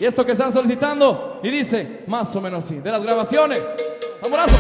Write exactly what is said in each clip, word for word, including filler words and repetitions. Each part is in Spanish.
Y esto que están solicitando, y dice más o menos así, de las grabaciones. ¡Tamborazo!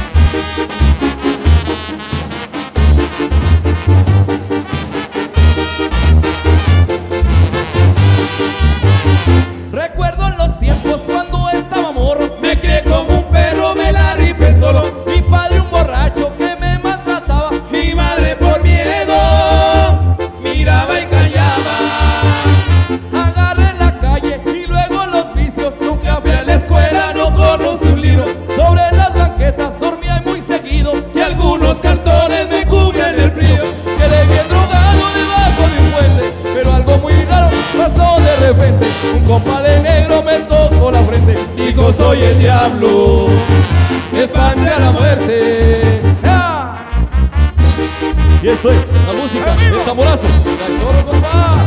Recuerdo en los tiempos cuando estaba morro, me crié como un perro, me la rifé solo. Mi padre un borracho que me maltrataba, mi madre por miedo miraba y callaba. Agarré la calle y luego los vicios. Nunca fui a la escuela, no conocí un libro. Sobre las banquetas dormía muy seguido, y algunos cartones me cubren el frío. Quedé bien drogado debajo de un puente, pero algo muy raro pasó de repente. Un compa de negro me tocó la frente, dijo soy el diablo, espante a la muerte. ¡Ah! Y esto es la música del tamborazo. ¡Cachorro, compa!